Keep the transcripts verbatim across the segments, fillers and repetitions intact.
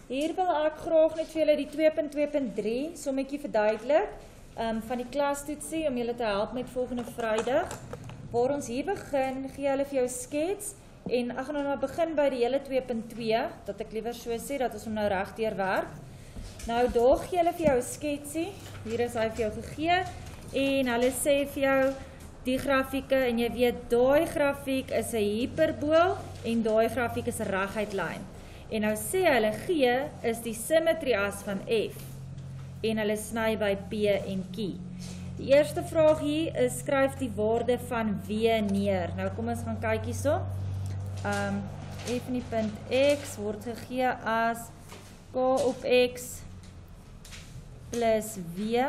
Hier wil ek graag net vir julle die twee punt twee punt drie sommetjie verduidelik um, van die klastoetsie om julle te help met volgende Vrydag. Waar ons hier begin, gee hulle vir jou skets en ek gaan nou begin by die hele twee punt twee, dat ek liewer so sê, dat ons hom nou reg deurwerk. Nou daar gee hulle vir jou sketsie, hier is hy vir jou gegee en hulle sê vir jou die grafieke en jy weet daai grafiek is 'n hiperbool en daai grafiek is 'n reguitlyn. En nou sê hulle G is die simmetrie as van F en hulle sny by P en Q. Die eerste vraag hier is skryf die waarde van W neer. Nou kom ons gaan kyk hierso. Um, F in die punt X word gegee as K op X plus W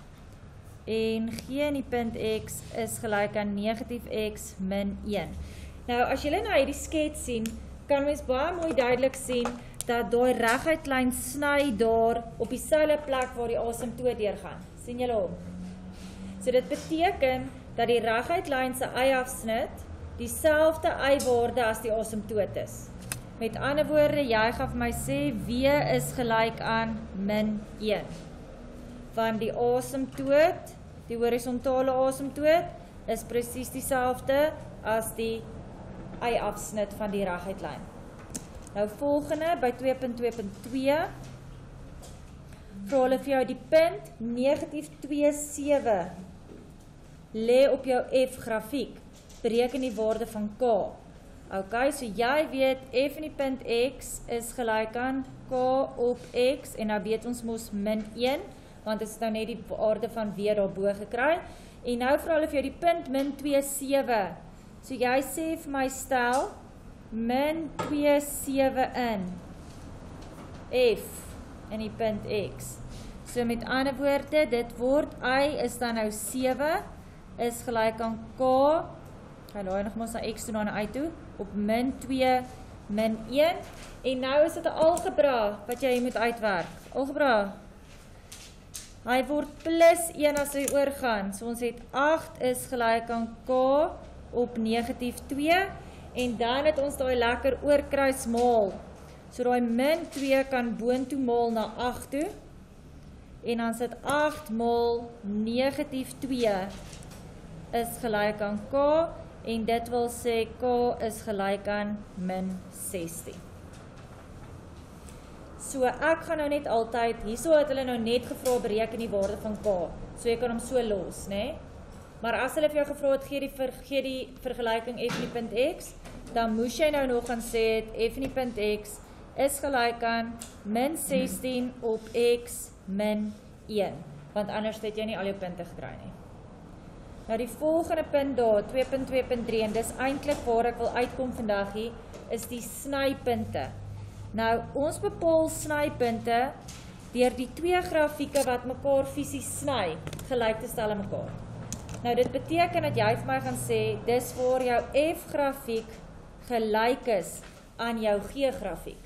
en G in die punt X is gelyk aan negatief X min een. Nou as julle nou hierdie skets sien, kan mens baie mooi duidelik sien dat daai reguitlyn sny daar op dieselfde plek waar die asymptoot deurgaan. sien julle hom? So dit beteken dat die reguitlyn se y-afsnit dieselfde y-waarde as die asymptoot is. Met ander woorde, jy gaan vir my sê W is gelyk aan min een. Want die asymptoot, die horisontale asymptoot, is presies dieselfde as die y-afsnit van die reguitlyn. Nou volgende, by twee punt twee punt twee, vra hulle vir jou die punt negatief twee sewe lê op jou F-grafiek, bereken die waarde van K. Ok, so jy weet F in die punt X is gelyk aan K op X, en nou weet ons mos min een, want dit is nou net die waarde van W daarbo gekry, en nou vra hulle vir jou die punt min twee sewe, so jy sê vir my stel, min twee sewe in, F, in die punt X. So met ander woorde, dit word Y is dan nou sewe, is gelyk aan K, gaan nou nog maar na X toe, na Y toe, op min twee, min een, en nou is dit 'n algebra, wat jy moet uitwerk. Algebra, hy word plus een as hy oorgaan, so ons het agt is gelyk aan K, op negatief twee, en dan het ons daai lekker oorkruis maal, so daai min twee kan boontoe maal na agt toe, en dan sit agt maal negatief twee is gelyk aan K, en dit wil sê K is gelyk aan min sestien. So ek gaan nou net altyd, hierso het hulle nou net gevra bereken die waarde van K, so jy kan hom so los, né? Maar as hulle vir jou gevra het, gee die, ver, gee die vergelyking F in die punt X, dan moes jy nou nog gaan sê het, F in die punt X is gelyk aan min sestien op X min een, want anders het jy nie al jou punte gekry nie. Nou die volgende punt daar, twee punt twee punt drie, en dis eintlik waar ek wil uitkom vandag hier, is die snypunte. Nou, ons bepaal snypunte deur die twee grafieke wat mekaar fisies sny, gelyk te stel aan mekaar. Nou, dit beteken dat jy vir my gaan sê, dis waar jou F-grafiek gelyk is aan jou G-grafiek.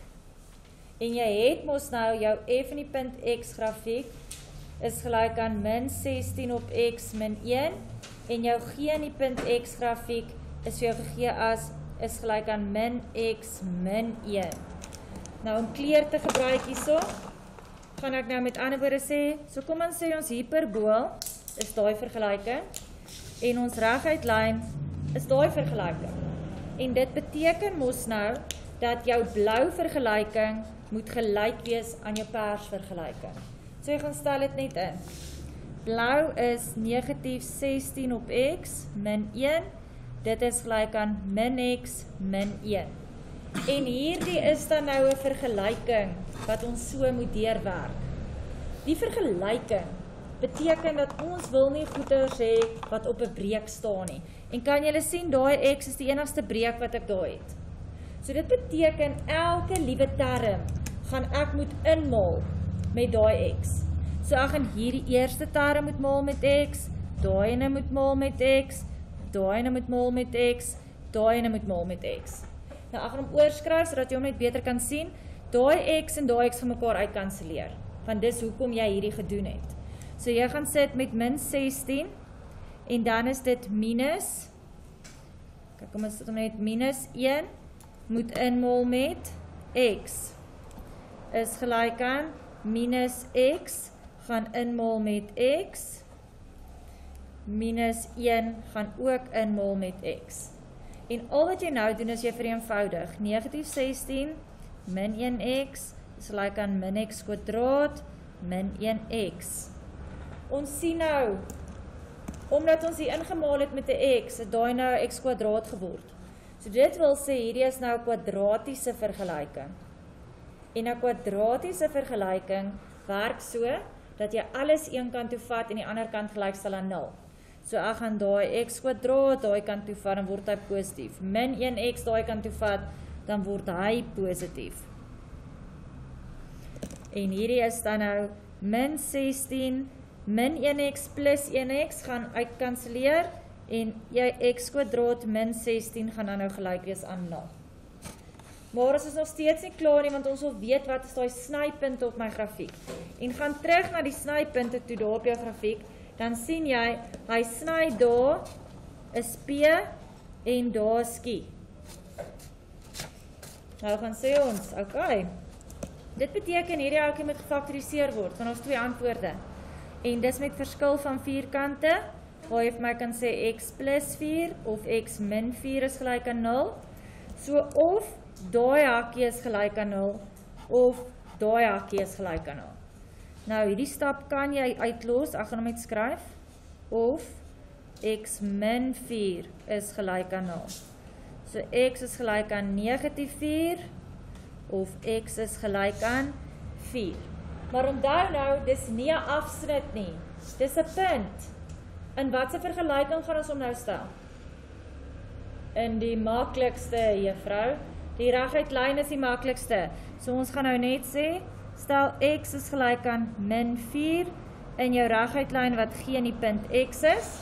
En jy het mos nou jou F in die punt X-grafiek is gelyk aan min sestien op X min een, en jou G in die punt X-grafiek is vir jou gegee as, is gelyk aan min X min een. Nou, om kleur te gebruik hierso, gaan ek nou met ander woorde sê, so kom ons sê ons hiperbool is daai vergelyking, en ons reguitlyn is daai vergelyking. En dit beteken mos nou, dat jou blou vergelyking moet gelyk wees aan jou pers vergelyking. So jy gaan stel dit net in. Blou is negatief sestien op X min een, dit is gelyk aan min X min een. En hierdie is dan nou 'n vergelyking wat ons so moet deurwerk. Die vergelyking beteken dat ons wil nie goeders hê wat op 'n breek staan nie. En kan julle sien, daai X is die enigste breek wat ek daar het. So dit beteken elke liewe term gaan ek moet inmaal met daai X. So ek gaan hierdie eerste term moet maal met X, daai ene moet maal met X, daai ene moet maal met X, daai ene moet maal met X. Nou ek gaan hom oorskryf sodat jy hom net beter kan sien. Daai X en daai X gaan mekaar uitkanselleer, want dis hoekom jy hierdie gedoen het. So jy gaan sit met min sestien, en dan is dit minus, kyk kom ons sit hom net minus een, moet inmaal met X. is gelyk aan minus x gaan inmaal met x, minus een gaan ook inmaal met x. En al wat jy nou doen is jy vereenvoudig. Negatief sestien min een x is gelyk aan min x kwadraat min een x. Ons sien nou, omdat ons hier ingemaal het met die x, het daai nou x kwadraat geword. So dit wil sê, hierdie is nou 'n kwadratiese vergelyking. En 'n kwadratiese vergelyking werk so, dat jy alles een kant toe vat en die ander kant gelykstel aan nul. So ek gaan daai x kwadraat daai kant toe vat, dan word hy positief. Min een x daai kant toe vat, dan word hy positief. En hierdie is dan nou min sestien, min een x plus een x gaan uitkanselleer, en jy x kwadraat min sestien gaan dan nou gelyk wees aan nul. Maar ons is nog steeds nie klaar nie, want ons wil weet wat is daai snypunte op my grafiek. En gaan terug na die snypunte toe daar op jou grafiek, dan sien jy, hy sny daar is P en daar is Q. Nou gaan sê ons, ok, dit beteken hierdie oukie moet gefaktoriseer word, van ons twee antwoorde. En dis met verskil van vierkante, waar jy vir my kan sê x plus vier, of x min vier is gelyk aan nul. So of daai hakkie is gelyk aan nul, of daai hakkie is gelyk aan nul. Nou, hierdie stap kan jy uitlos, ek gaan hom net skryf, of x min vier is gelyk aan nul. So x is gelyk aan negatief vier, of x is gelyk aan vier. Maar onthou nou, dis nie 'n afsnit nie, dis 'n punt. In watse vergelyking gaan ons hom nou stel? In die maklikste, juffrou. Die reguit lyn is die maklikste. So ons gaan nou net sê, stel x is gelyk aan min vier, in jou reguit lyn wat geen die punt x is.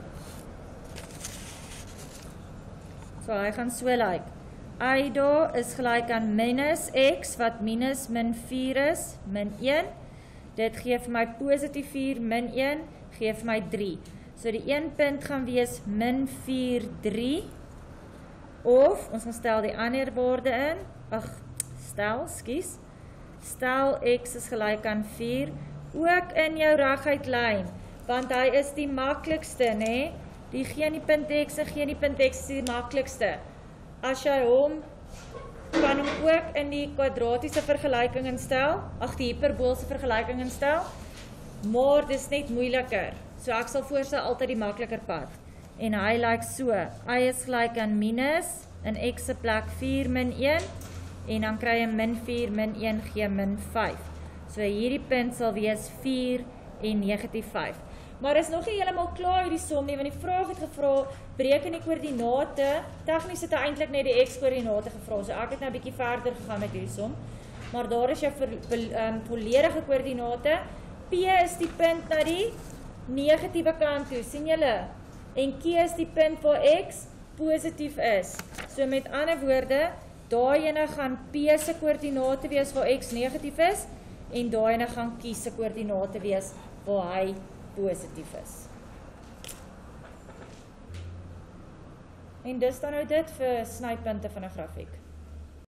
So hy gaan so lyk. Y daar is gelyk aan minus x, wat minus min vier is, min een. Dit gee vir my positief vier, min een, gee vir my drie. So die een punt gaan wees min vier, drie. Of, ons gaan stel die ander waarde in. Ag, stel, skies. Stel x is gelyk aan vier, ook in jou reguit lyn, want hy is die maklikste, né? Die geen die punt x en geen die punt x is die maklikste. As jy hom, kan hom ook in die kwadratiese vergelyking instel, ag die hiperboolse vergelyking instel, maar dis net moeiliker. So ek sal voorstel altyd die makliker pad. En hy lyk so, y is gelyk aan minus, in x se plek vier min een, en dan kry jy min vier min een gee min vyf. So hierdie punt sal wees vier en negatief vyf. Maar is nog nie helemaal klaar hierdie som nie, want die vraag het gevra, bereken die koördinate, tegnies het hy eintlik net die x-koördinate gevra, so ek het nou 'n bietjie verder gegaan met hierdie som, maar daar is jou ver, um, volledige koördinate, P is die punt na die negatiewe kant toe, sien julle? En Q is die punt waar x positief is. So met ander woorde, daai ene gaan P se koördinate wees waar x negatief is, en daai ene gaan Q se koördinate wees waar hy positief is. En dis dan nou dit vir snypunte van 'n grafiek.